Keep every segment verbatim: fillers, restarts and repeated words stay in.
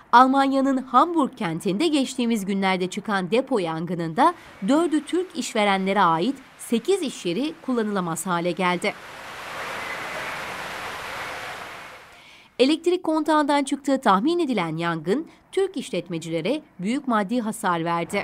Almanya'nın Hamburg kentinde geçtiğimiz günlerde çıkan depo yangınında dördü Türk işverenlere ait sekiz iş yeri kullanılamaz hale geldi. Elektrik kontağından çıktığı tahmin edilen yangın Türk işletmecilere büyük maddi hasar verdi.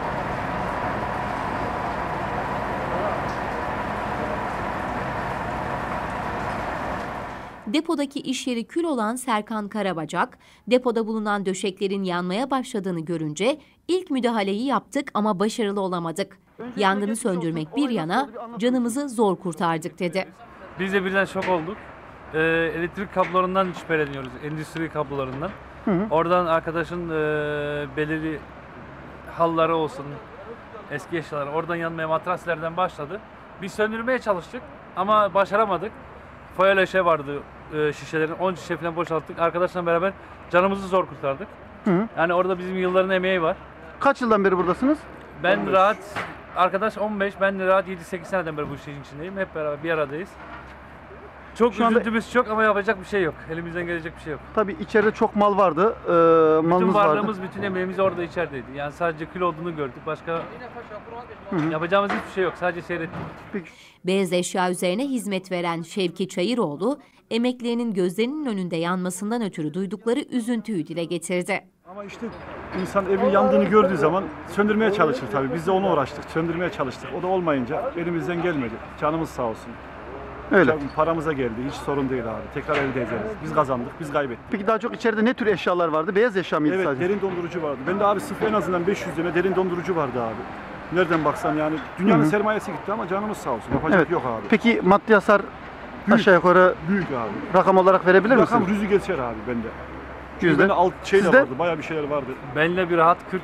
Depodaki iş yeri kül olan Serkan Karabacak, depoda bulunan döşeklerin yanmaya başladığını görünce ilk müdahaleyi yaptık ama başarılı olamadık. Yangını söndürmek bir yana canımızı zor kurtardık dedi. Biz de birden şok olduk. Ee, elektrik kablolarından şüpheleniyoruz, endüstri kablolarından. Hı hı. Oradan arkadaşın e, belirli halları olsun, eski eşyalar, oradan yanmaya matraslardan başladı. Biz söndürmeye çalıştık ama başaramadık. Foyal şey vardı, e, şişelerin on şişe falan boşalttık. Arkadaşla beraber canımızı zor kurtardık. Hı hı. Yani orada bizim yılların emeği var. Kaç yıldan beri buradasınız? Ben on beş. Rahat, arkadaş on beş, ben de rahat yedi sekiz seneden beri bu işin içindeyim. Hep beraber bir aradayız. Çok Şu üzüntümüz anda... çok ama yapacak bir şey yok. Elimizden gelecek bir şey yok. Tabii içeride çok mal vardı. Ee, bütün varlığımız, vardı. Bütün emeğimiz orada içerideydi. Yani sadece kül olduğunu gördük. Başka hı hı. yapacağımız hiçbir şey yok. Sadece seyrettik. Peki. Beyaz eşya üzerine hizmet veren Şevki Çayıroğlu, emeklerinin gözlerinin önünde yanmasından ötürü duydukları üzüntüyü dile getirdi. Ama işte insan evin yandığını gördüğü zaman söndürmeye çalışır tabii. Biz de onu uğraştık, söndürmeye çalıştık. O da olmayınca elimizden gelmedi. Canımız sağ olsun. Öyle. Paramıza geldi. Hiç sorun değil abi. Tekrar elde ederiz. Biz kazandık, biz kaybettik. Peki daha çok içeride ne tür eşyalar vardı? Beyaz eşya mıydı evet, sadece? Evet, derin dondurucu vardı. Ben de abi sırf en azından beş yüz lira derin dondurucu vardı abi. Nereden baksan yani dünyanın Hı-hı. sermayesi gitti ama canımız sağ olsun. Yapacak evet. yok abi. Peki maddi hasar büyük, aşağı yukarı büyük abi. Rakam olarak verebilir misin? Rakam rüzü geçer abi bende. Yüzde. Bende alt şey de vardı. Bayağı bir şeyler vardı. Benimle bir rahat kırk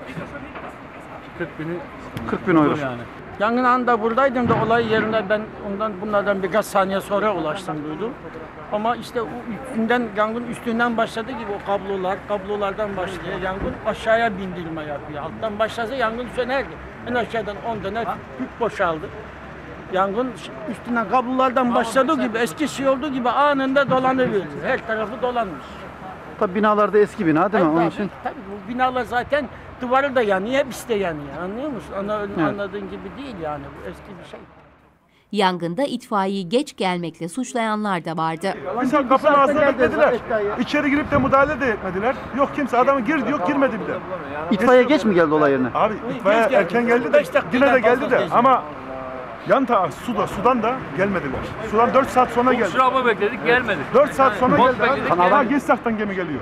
kırk bini kırk bin euro. Yani. Yangın anında buradaydım da olay yerinde ben ondan bunlardan birkaç saniye sonra ulaştım duydum. Ama işte o üstünden yangın üstünden başladı gibi o kablolar, kablolardan başlıyor yangın aşağıya bindirme yapıyor. Alttan başlasa yangın sönerdi. En aşağıdan on tane tüp boşaldı. Yangın üstünden kablolardan başladığı gibi eski şey olduğu gibi anında dolanıverdi. Her tarafı dolanmış. Tabii binalarda eski bina değil mi? Tabii, Onun için. Tabii bu binalar zaten duvarı da yanıyor, hepsi de yanıyor. Anlıyor musun? Ana, evet. Anladığın gibi değil yani. Bu eski bir şey. Yangında itfaiyeyi geç gelmekle suçlayanlar da vardı. Mesela kapının ağzına beklediler. İçeri girip de müdahale de etmediler. Yok kimse adamı girdi yok girmedi bile. İtfaiye geç mi geldi olay yerine? Abi itfaiye erken geldi de yine de geldi de ama yan taraf suda sudan da gelmediler. Sudan dört saat sonra geldi. Şuraba bekledik gelmedi. dört saat sonra Bot geldi. Kanala Gestak'tan gemi geliyor.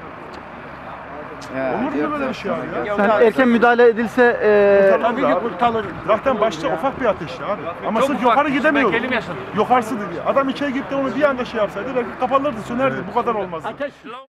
Ya, olur mu böyle bir şey abi ya? Sen erken müdahale edilse e... tabii ki kurtarılır. Zaten başta ufak bir ateş abi. Ama çok sırf yukarı gidemiyordu. Yukarısı dedi. Adam içeri gitti onu bir anda şey yapsaydı belki kapatılırdı, sönerdi. Bu kadar olmaz. Ateş.